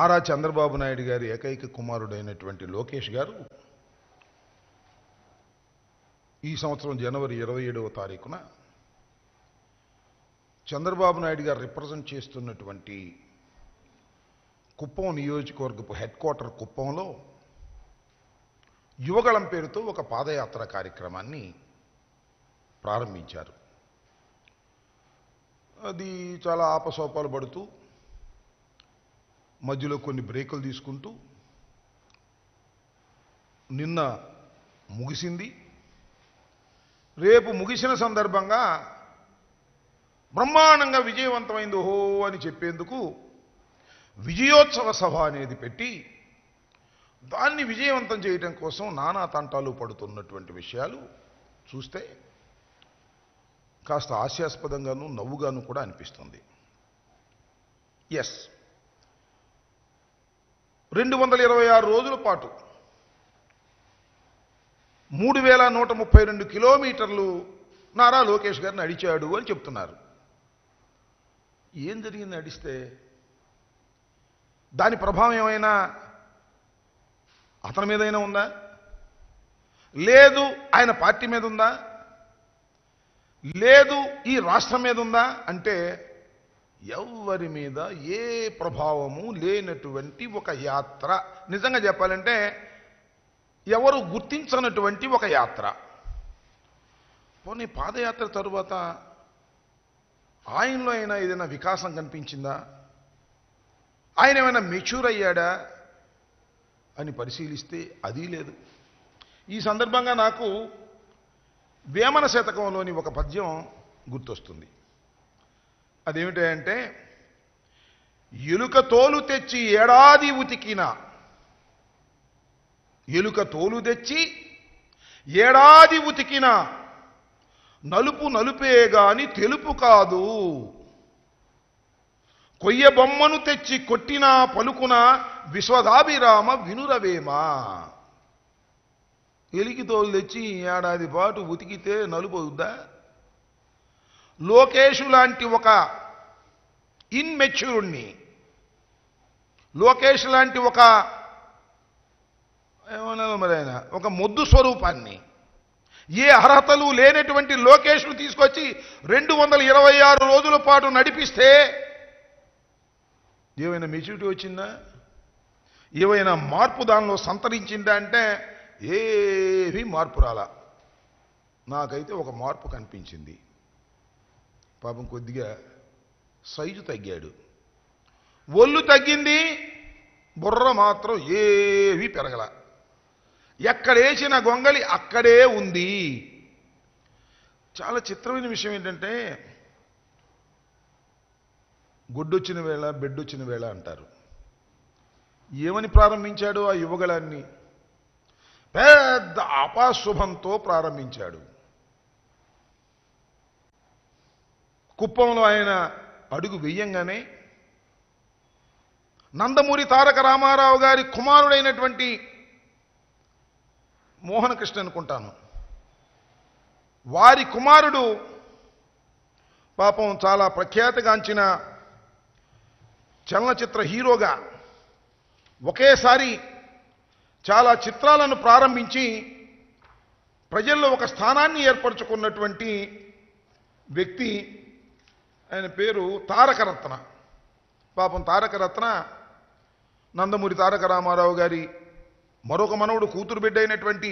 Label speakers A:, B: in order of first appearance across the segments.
A: నారా చంద్రబాబు నాయుడు గారి ఏకైక కుమారుడైనటువంటి లోకేష్ గారు ఈ సంవత్సరం జనవరి 27వ తారీఖున చంద్రబాబు నాయుడు గారు రిప్రజెంట్ చేస్తున్నటువంటి కుప్పం నియోజకవర్గపు హెడ్ క్వార్టర్ కుప్పంలో యువగళం పేరుతో ఒక పాదయాత్ర కార్యక్రమాన్ని ప్రారంభించారు. అది చాలా ఆపసోపాలు పడుతూ మధ్యలో కొన్ని బ్రేకులు తీసుకుంటూ నిన్న ముగిసింది. రేపు ముగిసిన సందర్భంగా బ్రహ్మాండంగా విజయవంతమైంది ఓహో అని చెప్పేందుకు విజయోత్సవ సభ అనేది పెట్టి దాన్ని విజయవంతం చేయడం కోసం నానా తంటాలు పడుతున్నటువంటి విషయాలు చూస్తే కాస్త హాస్యాస్పదంగాను నవ్వుగాను కూడా అనిపిస్తుంది. ఎస్, 226 రోజుల పాటు 3132 కిలోమీటర్లు నారా లోకేష్ గారిని నడిచాడు అని చెప్తున్నారు. ఏం జరిగింది నడిస్తే? దాని ప్రభావం ఏమైనా అతని మీదైనా ఉందా? లేదు ఆయన పార్టీ మీద ఉందా? లేదు ఈ రాష్ట్రం మీద ఉందా? అంటే ఎవరి మీద ఏ ప్రభావము లేనటువంటి ఒక యాత్ర. నిజంగా చెప్పాలంటే ఎవరు గుర్తించనటువంటి ఒక యాత్ర. పోనీ పాదయాత్ర తరువాత ఆయనలో అయినా ఏదైనా వికాసం కనిపించిందా? ఆయన ఏమైనా మెచ్యూర్ అయ్యాడా అని పరిశీలిస్తే అది లేదు. ఈ సందర్భంగా నాకు వేమన శతకంలోని ఒక పద్యం గుర్తొస్తుంది. అదేమిటంటే, ఎలుక తోలు తెచ్చి ఏడాది ఉతికిన, ఎలుక తోలు తెచ్చి ఏడాది ఉతికిన నలుపు నలుపే గాని తెలుపు కాదు, కొయ్య బొమ్మను తెచ్చి కొట్టినా పలుకున విశ్వదాభిరామ వినురవేమా. ఎలికి తోలు తెచ్చి ఏడాది పాటు ఉతికితే నలుపు అవుద్దా? లోకేషు లాంటి ఒక ఇన్మెచ్యూర్ని, లోకేష్ లాంటి ఒక ఏమన్నా మరి ఆయన ఒక మొద్దు స్వరూపాన్ని, ఏ అర్హతలు లేనటువంటి లోకేష్ను తీసుకొచ్చి 226 రోజుల పాటు నడిపిస్తే ఏమైనా మెచ్యూరిటీ వచ్చిందా? ఏమైనా మార్పు దానిలో సంతరించిందా? అంటే ఏమీ మార్పు రాలా. నాకైతే ఒక మార్పు కనిపించింది. పాపం కొద్దిగా సైజు తగ్గాడు, ఒళ్ళు తగ్గింది, బుర్ర మాత్రం ఏమీ పెరగల. ఎక్కడేసిన గొంగలి అక్కడే ఉంది. చాలా చిత్రమైన విషయం ఏంటంటే, గొడ్డొచ్చిన వేళ బెడ్డొచ్చిన వేళ అంటారు. ఏమని ప్రారంభించాడు ఆ యువగళాన్ని? పెద్ద అపాశుభంతో ప్రారంభించాడు. కుప్పంలో ఆయన అడుగు వెయ్యంగానే నందమూరి తారక రామారావు గారి కుమారుడైనటువంటి మోహన కృష్ణ అనుకుంటాను, వారి కుమారుడు పాపం చాలా ప్రఖ్యాతిగాంచిన చలనచిత్ర హీరోగా ఒకేసారి చాలా చిత్రాలను ప్రారంభించి ప్రజల్లో ఒక స్థానాన్ని ఏర్పరచుకున్నటువంటి వ్యక్తి. ఆయన పేరు తారకరత్న. పాపం తారకరత్న నందమూరి తారక రామారావు గారి మరొక మనవుడు కూతురు బిడ్డ అయినటువంటి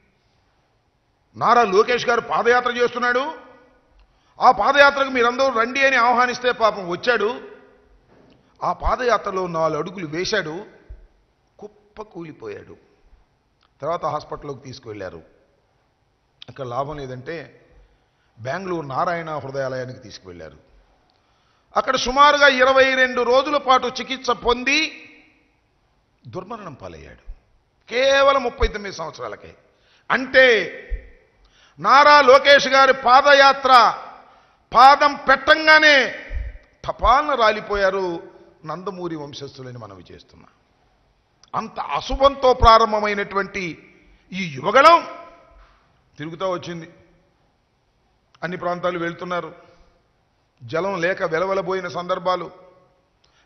A: నారా లోకేష్ గారు పాదయాత్ర చేస్తున్నాడు. ఆ పాదయాత్రకు మీరందరూ రండి అని ఆహ్వానిస్తే పాపం వచ్చాడు. ఆ పాదయాత్రలో 4 అడుగులు వేశాడు, కుప్ప కూలిపోయాడు. తర్వాత హాస్పిటల్లోకి తీసుకువెళ్ళారు. అక్కడ లాభం లేదంటే బెంగళూరు నారాయణ హృదయాలయానికి తీసుకువెళ్ళారు. అక్కడ సుమారుగా 22 రోజుల పాటు చికిత్స పొంది దుర్మరణం పాలయ్యాడు. కేవలం 39 సంవత్సరాలకే. అంటే నారా లోకేష్ గారి పాదయాత్ర పాదం పెట్టంగానే తపాలన రాలిపోయారు నందమూరి వంశస్థులని మనవి చేస్తున్నా. అంత అశుభంతో ప్రారంభమైనటువంటి ఈ యువగళం తిరుగుతూ వచ్చింది. అన్ని ప్రాంతాలు వెళ్తున్నారు. జలం లేక వెలవెలబోయిన సందర్భాలు,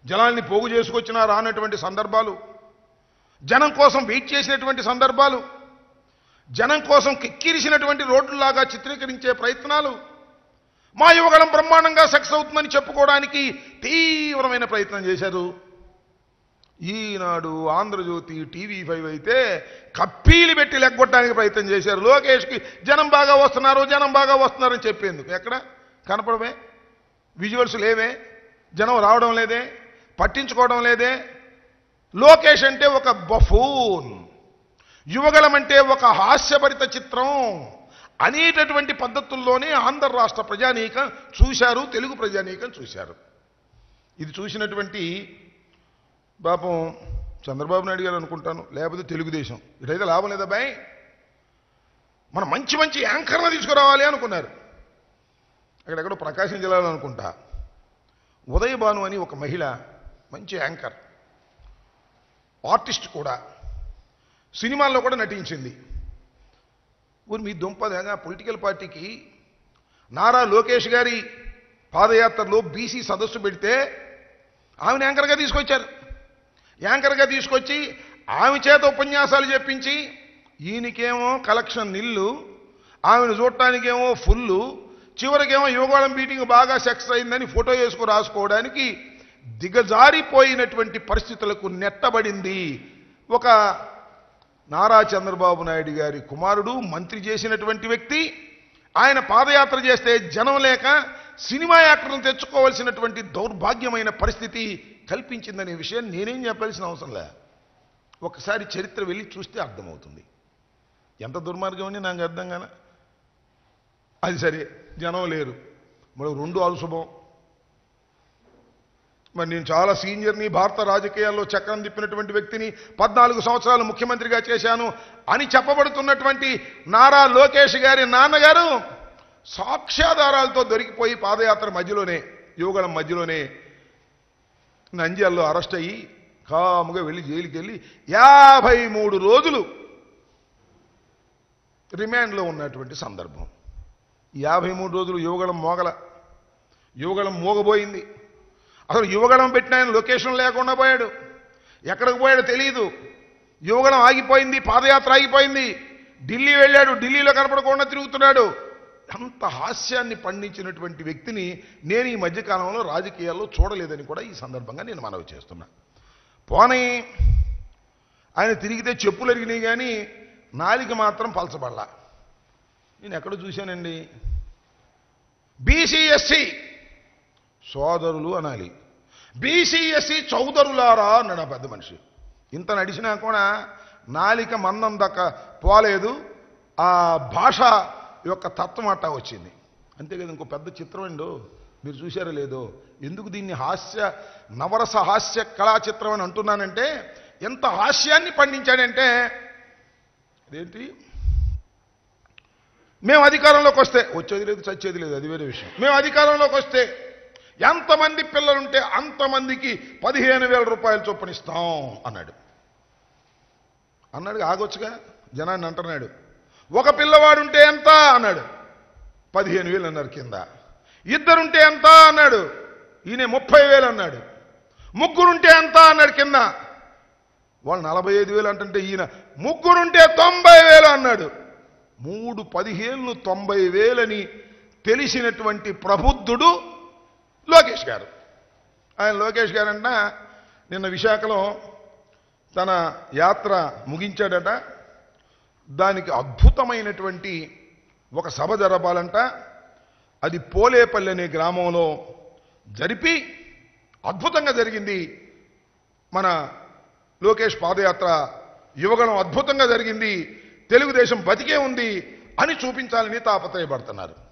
A: జనాల్ని పోగు చేసుకొచ్చినా రానటువంటి సందర్భాలు, జనం కోసం వెయిట్ చేసినటువంటి సందర్భాలు, జనం కోసం కిక్కిరిసినటువంటి రోడ్లలాగా చిత్రీకరించే ప్రయత్నాలు, మా యువగళం బ్రహ్మాండంగా సక్సెస్ అవుతుందని చెప్పుకోవడానికి తీవ్రమైన ప్రయత్నం చేశారు. ఈనాడు, ఆంధ్రజ్యోతి, TV5 అయితే కప్పీలు పెట్టి లెగ్గొట్టడానికి ప్రయత్నం చేశారు. లోకేష్కి జనం బాగా వస్తున్నారని చెప్పేందుకు ఎక్కడ కనపడమే, విజువల్స్ లేవే, జనం రావడం లేదే, పట్టించుకోవడం లేదే. లోకేష్ అంటే ఒక బఫూన్, యువగళం అంటే ఒక హాస్యభరిత చిత్రం అనేటటువంటి పద్ధతుల్లోనే ఆంధ్ర రాష్ట్ర ప్రజానీకం చూశారు, తెలుగు ప్రజానీకం చూశారు. ఇది చూసినటువంటి పాపం చంద్రబాబు నాయుడు గారు అనుకుంటాను, లేకపోతే తెలుగుదేశం, ఇటైతే లాభం లేదా బాయ్, మనం మంచి యాంకర్ను తీసుకురావాలి అనుకున్నారు. అక్కడెక్కడో ప్రకాశం జిల్లాలో అనుకుంటా ఉదయ్ భాను అని ఒక మహిళ, మంచి యాంకర్, ఆర్టిస్ట్ కూడా, సినిమాల్లో కూడా నటించింది. ఊరు మీ దుంపదేగా పొలిటికల్ పార్టీకి నారా లోకేష్ గారి పాదయాత్రలో బీసీ సదస్సు పెడితే ఆమెను యాంకర్గా తీసుకొచ్చారు. యాంకర్గా తీసుకొచ్చి ఆమె చేత ఉపన్యాసాలు చెప్పించి ఈయనకేమో కలెక్షన్ నిల్లు, ఆమెను చూడటానికేమో ఫుల్లు, చివరికేమో యువగళం మీటింగ్ బాగా సక్సెస్ అయిందని ఫోటో వేసుకు రాసుకోవడానికి దిగజారిపోయినటువంటి పరిస్థితులకు నెట్టబడింది. ఒక నారా చంద్రబాబు నాయుడు గారి కుమారుడు, మంత్రి చేసినటువంటి వ్యక్తి, ఆయన పాదయాత్ర చేస్తే జనం లేక సినిమా యాక్టర్లను తెచ్చుకోవాల్సినటువంటి దౌర్భాగ్యమైన పరిస్థితి కల్పించిందనే విషయం నేనేం చెప్పాల్సిన అవసరం లే. ఒకసారి చరిత్ర వెళ్ళి చూస్తే అర్థమవుతుంది. ఎంత దుర్మార్గం అని నాకు అర్థం కాన. అది సరే, జనం లేరు, మరి రెండు అలశుభం. మరి నేను చాలా సీనియర్ని, భారత రాజకీయాల్లో చక్రం తిప్పినటువంటి వ్యక్తిని, 14 సంవత్సరాలు ముఖ్యమంత్రిగా చేశాను అని చెప్పబడుతున్నటువంటి నారా లోకేష్ గారి నాన్నగారు సాక్ష్యాధారాలతో దొరికిపోయి పాదయాత్ర మధ్యలోనే, యువగళం మధ్యలోనే నంద్యాలలో అరెస్ట్ అయ్యి కాముగా వెళ్ళి జైలుకి వెళ్ళి 53 రోజులు రిమాండ్లో ఉన్నటువంటి సందర్భం. 53 రోజులు యువగళం మోగబోయింది. అసలు యువగళం పెట్టిన ఆయన లొకేషన్ లేకుండా పోయాడు, ఎక్కడికి పోయాడో తెలియదు. యువగళం ఆగిపోయింది, పాదయాత్ర ఆగిపోయింది. ఢిల్లీ వెళ్ళాడు, ఢిల్లీలో కనపడకుండా తిరుగుతున్నాడు. అంత హాస్యాన్ని పండించినటువంటి వ్యక్తిని నేను ఈ మధ్యకాలంలో రాజకీయాల్లో చూడలేదని కూడా ఈ సందర్భంగా నేను మనవి చేస్తున్నా. పోనీ ఆయన తిరిగితే చెప్పులు అరిగినాయి కానీ నాలిక మాత్రం పలచబడలా. నేను ఎక్కడ చూశానండి, BCSC సోదరులు అనాలి, BCSC చౌదరులారా అన్నాడు ఆ పెద్ద మనిషి. ఇంత నడిచినా కూడా నాలిక మందం దక్క పోలేదు, ఆ భాష యొక్క తత్వం అట్టా వచ్చింది. అంతే కదా. ఇంకో పెద్ద చిత్రం అండి, మీరు చూశారో లేదో. ఎందుకు దీన్ని నవరస హాస్య కళా చిత్రం అని అంటున్నానంటే, ఎంత హాస్యాన్ని పండించాడంటే, అదేంటి, మేము అధికారంలోకి వస్తే, వచ్చేది లేదు చచ్చేది లేదు, అది వేరే విషయం. మేము అధికారంలోకి వస్తే ఎంతమంది పిల్లలుంటే అంతమందికి 15,000 రూపాయలు చొప్పునిస్తాం అన్నాడు. ఆగొచ్చుగా, జనాన్ని అంటున్నాడు. ఒక పిల్లవాడుంటే ఎంత అన్నాడు, 15,000 అన్నారు కింద. ఇద్దరుంటే ఎంత అన్నాడు, ఈయన 30,000 అన్నాడు. ముగ్గురుంటే ఎంత అన్నాడు కింద, వాళ్ళు 45,000 అంటుంటే ఈయన ముగ్గురుంటే 90,000 అన్నాడు. 3 15 90,000 అని తెలిసినటువంటి ప్రబుద్ధుడు లోకేష్ గారు. ఆయన లోకేష్ గారంట నిన్న విశాఖలో తన యాత్ర ముగించాడట. దానికి అద్భుతమైనటువంటి ఒక సభ జరపాలంట. అది పోలేపల్లి అనే గ్రామంలో జరిపి అద్భుతంగా జరిగింది. మన లోకేష్ పాదయాత్ర, యువగణం అద్భుతంగా జరిగింది, తెలుగుదేశం బతికే ఉంది అని చూపించాలని తాపత్రయపడుతున్నారు.